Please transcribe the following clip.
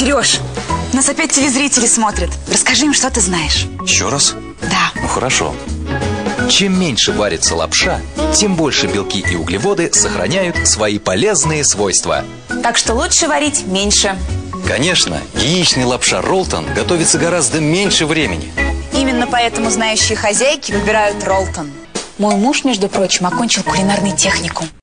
Сереж, нас опять телезрители смотрят. Расскажи им, что ты знаешь. Еще раз? Да. Ну хорошо. Чем меньше варится лапша, тем больше белки и углеводы сохраняют свои полезные свойства. Так что лучше варить меньше. Конечно, яичная лапша Ролтон готовится гораздо меньше времени. Именно поэтому знающие хозяйки выбирают Ролтон. Мой муж, между прочим, окончил кулинарный техникум.